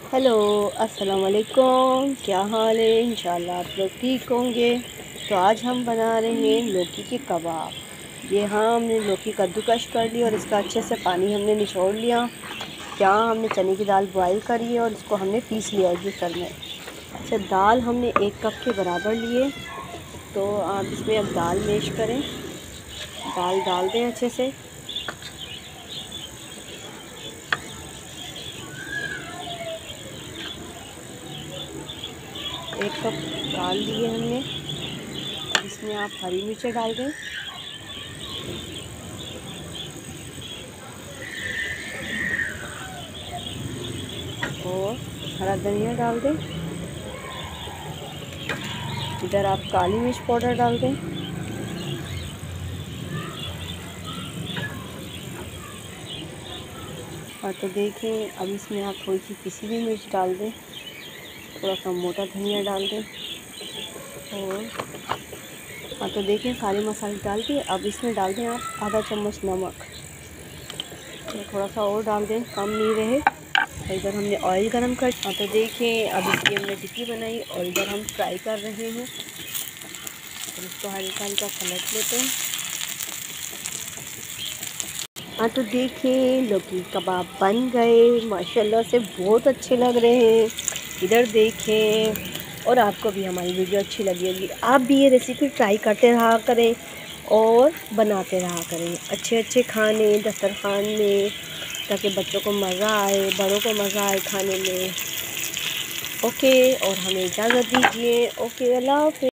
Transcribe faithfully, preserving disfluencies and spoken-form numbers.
Hello अस्सलाम वालेकुम, क्या हाल है। इंशाल्लाह आप लोग ठीक होंगे। तो आज हम बना रहे हैं लौकी के कबाब। ये हाँ, हमने लौकी कद्दूकश कर ली और इसका अच्छे से पानी हमने निचोड़ लिया। यहाँ हमने चने की दाल बॉयल करी है और इसको हमने पीस लिया है जूसर में। अच्छा, दाल हमने एक कप के बराबर लिए। तो आप इसमें अब दाल मैश करें, दाल डाल दें अच्छे से। एक कप दाल लिए हमने। अब इसमें आप हरी मिर्चें डाल दें और हरा धनिया डाल दें। इधर आप काली मिर्च पाउडर डाल दें। और तो देखें, अब इसमें आप थोड़ी सी पिसी हुई मिर्च डाल दें, थोड़ा सा मोटा धनिया डाल दें। और हाँ, तो देखें सारे मसाले डाल के अब इसमें डाल दें आप आधा चम्मच नमक। थोड़ा सा और डाल दें, कम नहीं रहे। और इधर हमने ऑयल गरम कर। हाँ, तो देखें अब इसकी हमने टिक्की बनाई और इधर हम फ्राई कर रहे हैं। तो इसको हल्का हल्का पलट लेते हैं। हाँ, तो देखें लौकी कबाब बन गए, माशाल्लाह से बहुत अच्छे लग रहे हैं। इधर देखें, और आपको भी हमारी वीडियो अच्छी लगी होगी। आप भी ये रेसिपी ट्राई करते रहा करें और बनाते रहा करें अच्छे अच्छे खाने दस्तरखान में, ताकि बच्चों को मज़ा आए, बड़ों को मज़ा आए खाने में। ओके, और हमें इजाज़त दीजिए। ओके, अल्लाह हाफ़िज़।